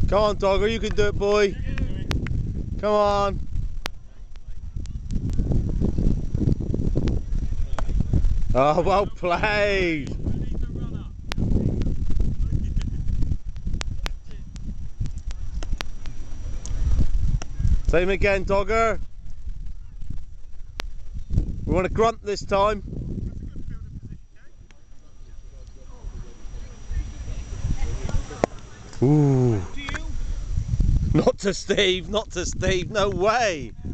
Come on, Dogger, you can do it, boy. Come on. Oh, well played. Same again, Dogger. We want to grunt this time. Ooh. Not to Steve, not to Steve, no way.